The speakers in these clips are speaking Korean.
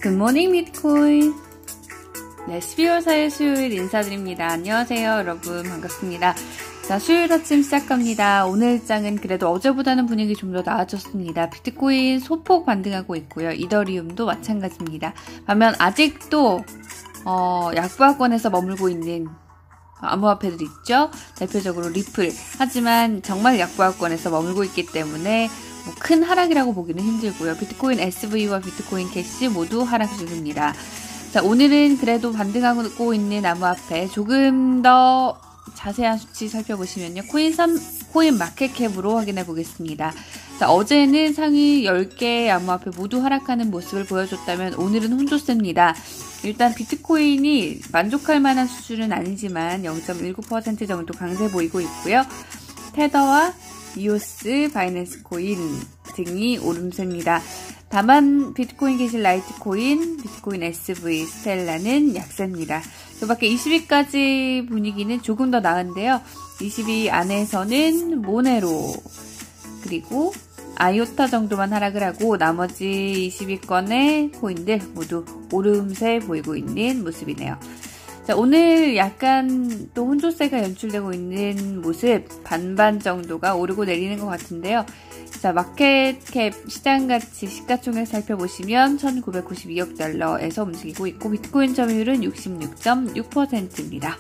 굿모닝 비트코인. 네, 12월 4일 수요일 인사드립니다. 안녕하세요, 여러분. 반갑습니다. 자, 수요일 아침 시작합니다. 오늘 장은 그래도 어제보다는 분위기 좀 더 나아졌습니다. 비트코인 소폭 반등하고 있고요. 이더리움도 마찬가지입니다. 반면 아직도 약보합권에서 머물고 있는 암호화폐들 있죠. 대표적으로 리플. 하지만 정말 약보합권에서 머물고 있기 때문에 큰 하락이라고 보기는 힘들고요. 비트코인 SV와 비트코인 캐시 모두 하락 중입니다. 자, 오늘은 그래도 반등하고 있는 암호화폐 조금 더 자세한 수치 살펴보시면요. 코인 마켓캡으로 확인해 보겠습니다. 자, 어제는 상위 10개 암호화폐 모두 하락하는 모습을 보여줬다면 오늘은 혼조세입니다. 일단 비트코인이 만족할 만한 수준은 아니지만 0.19% 정도 강세 보이고 있고요. 테더와 이오스, 바이낸스 코인 등이 오름세입니다. 다만 비트코인 캐시 라이트코인, 비트코인 SV, 스텔라는 약세입니다. 그 밖에 20위까지 분위기는 조금 더 나은데요. 20위 안에서는 모네로 그리고 아이오타 정도만 하락을 하고 나머지 20위권의 코인들 모두 오름세 보이고 있는 모습이네요. 자, 오늘 약간 또 혼조세가 연출되고 있는 모습, 반반 정도가 오르고 내리는 것 같은데요. 자, 마켓캡 시장가치 시가총액 살펴보시면 1992억 달러에서 움직이고 있고 비트코인 점유율은 66.6%입니다.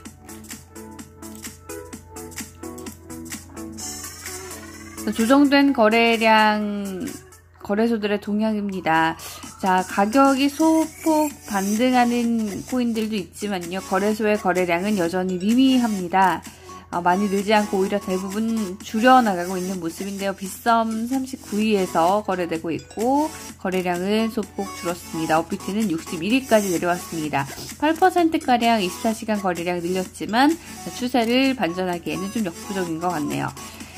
조정된 거래량, 거래소들의 동향입니다. 자, 가격이 소폭 반등하는 코인들도 있지만요. 거래소의 거래량은 여전히 미미합니다. 많이 늘지 않고 오히려 대부분 줄여나가고 있는 모습인데요. 빗썸 39위에서 거래되고 있고 거래량은 소폭 줄었습니다. 업비트는 61위까지 내려왔습니다. 8%가량 24시간 거래량 늘렸지만 추세를 반전하기에는 좀 역부족인 것 같네요.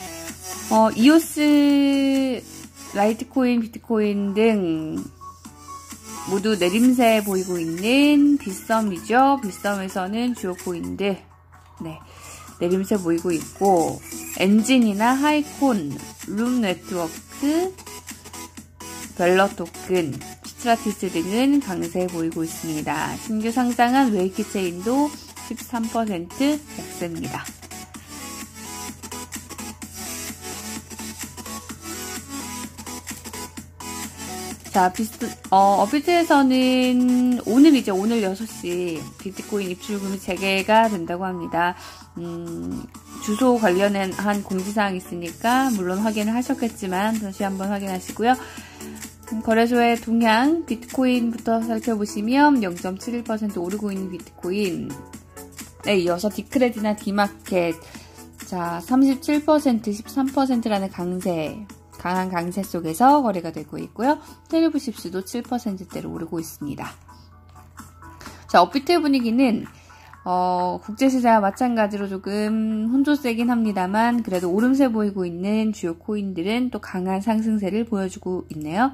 이오스, 라이트코인, 비트코인 등 모두 내림세 보이고 있는 빗썸이죠. 빗썸에서는 주요 코인들 내림세 보이고 있고 엔진이나 하이콘, 룸 네트워크, 벨러 토큰, 스트라티스 등은 강세 보이고 있습니다. 신규 상장한 웨이키 체인도 13% 약세입니다. 자, 업비트에서는 오늘이죠. 오늘 6시 비트코인 입출금이 재개가 된다고 합니다. 주소 관련한 공지사항이 있으니까 물론 확인을 하셨겠지만 다시 한번 확인하시고요. 거래소의 동향 비트코인부터 살펴보시면 0.71% 오르고 있는 비트코인에 이어서 디크레디나 디마켓 자 37%, 13%라는 강한 강세 속에서 거래가 되고 있고요. 테르브십스도 7%대로 오르고 있습니다. 자, 업비트의 분위기는 국제시장과 마찬가지로 조금 혼조세긴 합니다만 그래도 오름세 보이고 있는 주요 코인들은 또 강한 상승세를 보여주고 있네요.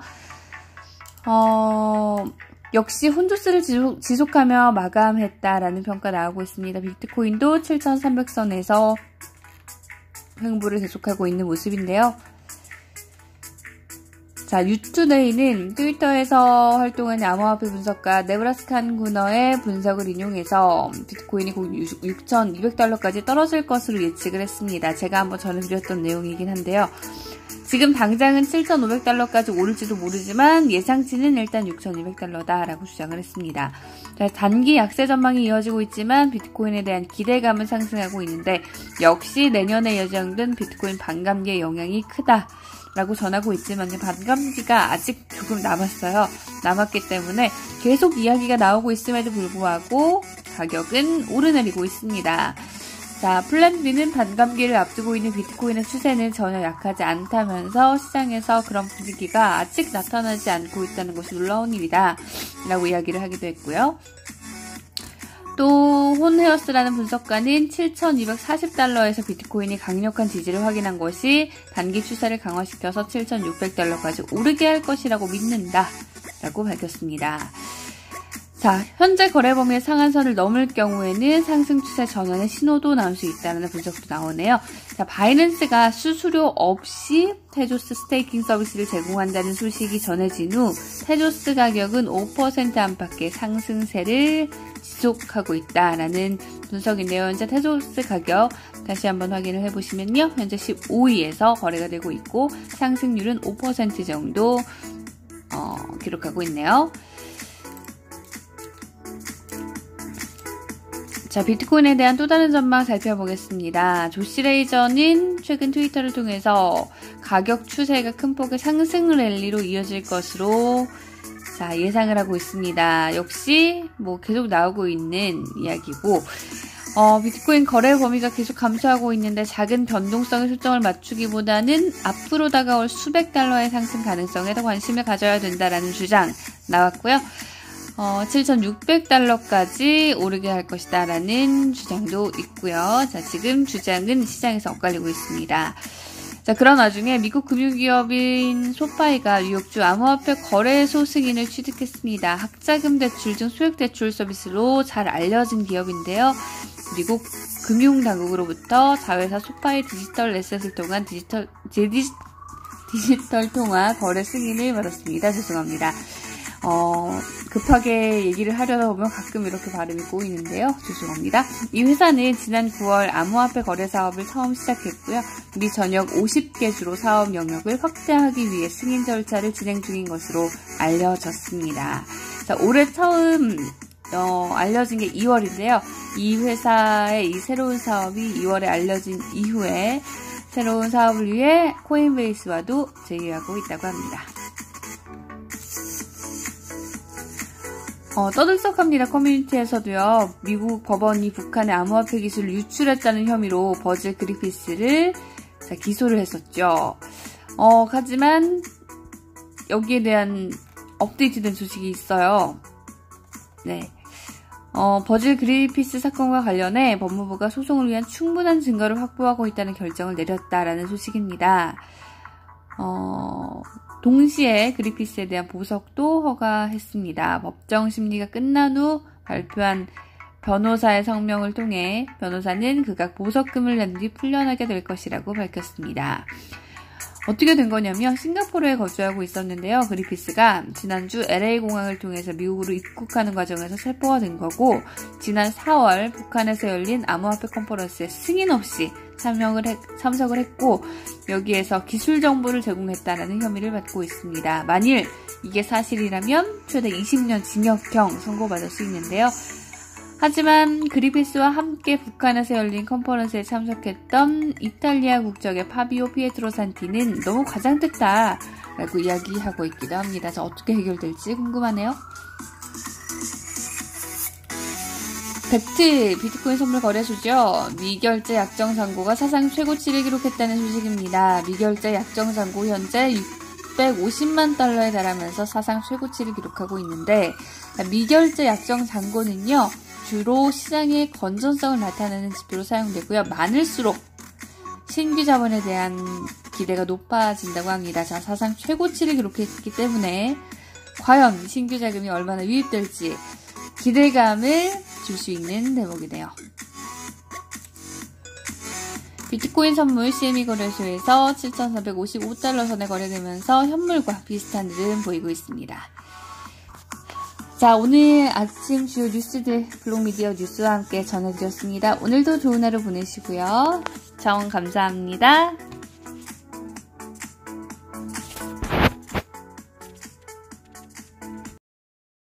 역시 혼조세를 지속하며 마감했다라는 평가 나오고 있습니다. 비트코인도 7,300선에서 횡보를 계속하고 있는 모습인데요. 자, 유투데이는 트위터에서 활동하는 암호화폐 분석가 네브라스칸 구너의 분석을 인용해서 비트코인이 곧 6,200달러까지 떨어질 것으로 예측을 했습니다. 제가 한번 전해드렸던 내용이긴 한데요. 지금 당장은 7,500달러까지 오를지도 모르지만 예상치는 일단 6,200달러다라고 주장을 했습니다. 자, 단기 약세 전망이 이어지고 있지만 비트코인에 대한 기대감은 상승하고 있는데 역시 내년에 예정된 비트코인 반감기의 영향이 크다. 라고 전하고 있지만 반감기가 아직 조금 남았어요. 남았기 때문에 계속 이야기가 나오고 있음에도 불구하고 가격은 오르내리고 있습니다. 자, 플랜 B는 반감기를 앞두고 있는 비트코인의 추세는 전혀 약하지 않다면서 시장에서 그런 분위기가 아직 나타나지 않고 있다는 것이 놀라운 일이다 라고 이야기를 하기도 했고요. 또 혼헤어스라는 분석가는 7,240달러에서 비트코인이 강력한 지지를 확인한 것이 단기 추세를 강화시켜서 7,600달러까지 오르게 할 것이라고 믿는다 라고 밝혔습니다. 자, 현재 거래 범위의 상한선을 넘을 경우에는 상승 추세 전환의 신호도 나올 수 있다는 분석도 나오네요. 자, 바이낸스가 수수료 없이 테조스 스테이킹 서비스를 제공한다는 소식이 전해진 후 테조스 가격은 5% 안팎의 상승세를 지속하고 있다라는 분석인데요. 현재 테조스 가격 다시 한번 확인을 해보시면요. 현재 15위에서 거래가 되고 있고 상승률은 5% 정도 기록하고 있네요. 자, 비트코인에 대한 또 다른 전망 살펴보겠습니다. 조시 레이저는 최근 트위터를 통해서 가격 추세가 큰 폭의 상승 랠리로 이어질 것으로 자, 예상을 하고 있습니다. 역시 뭐 계속 나오고 있는 이야기고 비트코인 거래 범위가 계속 감소하고 있는데 작은 변동성에 초점을 맞추기보다는 앞으로 다가올 수백 달러의 상승 가능성에 더 관심을 가져야 된다라는 주장 나왔고요. 7,600달러까지 오르게 할 것이다 라는 주장도 있고요. 자, 지금 주장은 시장에서 엇갈리고 있습니다. 자, 그런 와중에 미국 금융기업인 소파이가 뉴욕주 암호화폐 거래소 승인을 취득했습니다. 학자금 대출 등 소액 대출 서비스로 잘 알려진 기업인데요. 미국 금융당국으로부터 자회사 소파이 디지털 에셋을 통한 디지털 통화 거래 승인을 받았습니다. 죄송합니다. 급하게 얘기를 하려다 보면 가끔 이렇게 발음이 꼬이는데요. 죄송합니다. 이 회사는 지난 9월 암호화폐 거래 사업을 처음 시작했고요. 미 전역 50개 주로 사업 영역을 확대하기 위해 승인 절차를 진행 중인 것으로 알려졌습니다. 자, 올해 처음 알려진 게 2월인데요. 이 회사의 이 새로운 사업이 2월에 알려진 이후에 새로운 사업을 위해 코인베이스와도 제휴하고 있다고 합니다. 떠들썩합니다. 커뮤니티에서도요. 미국 법원이 북한의 암호화폐 기술을 유출했다는 혐의로 버즐 그리피스를 기소를 했었죠. 하지만 여기에 대한 업데이트된 소식이 있어요. 네. 버즐 그리피스 사건과 관련해 법무부가 소송을 위한 충분한 증거를 확보하고 있다는 결정을 내렸다라는 소식입니다. 동시에 그리피스에 대한 보석도 허가했습니다. 법정 심리가 끝난 후 발표한 변호사의 성명을 통해 변호사는 그가 보석금을 낸 뒤 풀려나게 될 것이라고 밝혔습니다. 어떻게 된 거냐면 싱가포르에 거주하고 있었는데요. 그리피스가 지난주 LA 공항을 통해서 미국으로 입국하는 과정에서 체포가 된 거고 지난 4월 북한에서 열린 암호화폐 컨퍼런스에 승인 없이 참석을 했고 여기에서 기술 정보를 제공했다는 혐의를 받고 있습니다. 만일 이게 사실이라면 최대 20년 징역형 선고받을 수 있는데요. 하지만 그리피스와 함께 북한에서 열린 컨퍼런스에 참석했던 이탈리아 국적의 파비오 피에트로 산티는 너무 과장됐다라고 이야기하고 있기도 합니다. 자, 어떻게 해결될지 궁금하네요. 벡트 비트코인 선물 거래소죠. 미결제 약정 잔고가 사상 최고치를 기록했다는 소식입니다. 미결제 약정 잔고 현재 650만 달러에 달하면서 사상 최고치를 기록하고 있는데 미결제 약정 잔고는요. 주로 시장의 건전성을 나타내는 지표로 사용되고요. 많을수록 신규 자본에 대한 기대가 높아진다고 합니다. 자, 사상 최고치를 기록했기 때문에 과연 신규 자금이 얼마나 유입될지 기대감을 줄 수 있는 대목이네요. 비트코인 선물 CME 거래소에서 7,455달러 선에 거래되면서 현물과 비슷한 흐름 보이고 있습니다. 자, 오늘 아침 주요 뉴스들 블록미디어 뉴스와 함께 전해드렸습니다. 오늘도 좋은 하루 보내시고요. 자원 감사합니다.